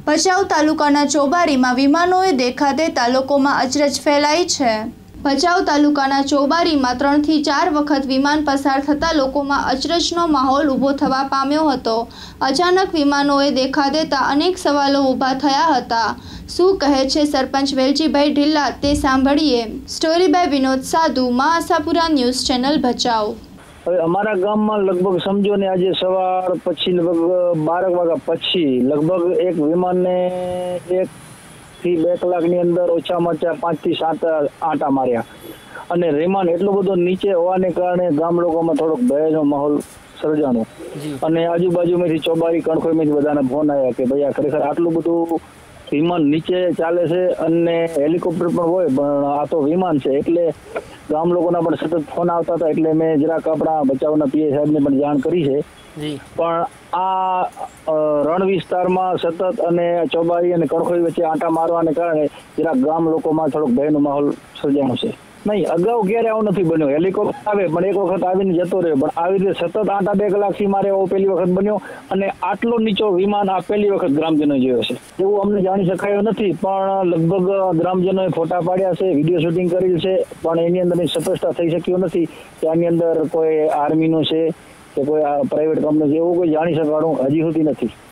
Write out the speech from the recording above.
ભચાઉ તાલુકાના ચોબારીમાં વિમાનોએ દેખા દેતા લોકોમાં અચરજ ફેલાઈ છે। ભચાઉ તાલુકાના ચોબારીમાં 3 થી 4 વખત વિમાન પસાર થતા લોકોમાં અચરજનો માહોલ ઊભો થવા પામ્યો હતો। અચાનક વિમાનોએ દેખા દેતા અનેક સવાલો ઊભા થયા હતા। શું કહે છે સરપંચ વેલજીભાઈ ઢીલ્લા તે સાંભળીએ। સ્ટોરી બાય વિનોદ સાધુ, મા આશાપુરા ન્યૂઝ ચેનલ ભચાઉ। હવે અમારા ગામમાં લગભગ સમજો ને આજે સવાર પછી લગભગ 12 વાગ્યા પછી લગભગ એક વિમાનને 1 થી 2 કલાકની અંદર ઓછામાં ઓછા 5 થી 7 આંટા માર્યા અને વિમાન એટલો બધો નીચે હોવાને કારણે ગામ લોકોમાં થોડોક ભયનો માહોલ સર્જાણો અને આજુબાજુમાંથી ચોબારી કણખોઈમાંથી બધાને ફોન આવ્યા કે ભાઈ આ ખરેખર આટલું બધું વિમાન નીચે ચાલે છે અને હેલિકોપ્ટર પણ હોય પણ આ તો વિમાન છે એટલે ગામ લોકોના પણ સતત ફોન આવતા હતા એટલે મેં જરાક આપણા ભચાઉના પીએ સાહેબને પણ જાણ કરી છે। પણ આ રણ વિસ્તારમાં સતત અને ચોબારી અને કણખોઈ વચ્ચે આંટા મારવાને કારણે જરાક ગામ લોકોમાં થોડોક ભયનો માહોલ સર્જાણો છે। નહીં, અગાઉ ક્યારે આવું નથી બન્યો। હેલિકોપ્ટર આવે પણ એક વખત આવીને જતો રહ્યો, પણ આવી રીતે સતત આંટા 2 કલાકથી મારે એવો પહેલી વખત બન્યો અને આટલો નીચો વિમાન આ પહેલી વખત ગ્રામજનો જોયો છે। એવું અમને જાણી શકાયું નથી, પણ લગભગ ગ્રામજનોએ ફોટા પાડ્યા છે, વિડીયો શૂટિંગ કરેલ છે, પણ એની અંદર સ્પષ્ટતા થઈ શક્યું નથી કે આની અંદર કોઈ આર્મીનું છે કે કોઈ પ્રાઇવેટ કંપની છે, એવું કોઈ જાણી શકાણું હજી સુધી નથી।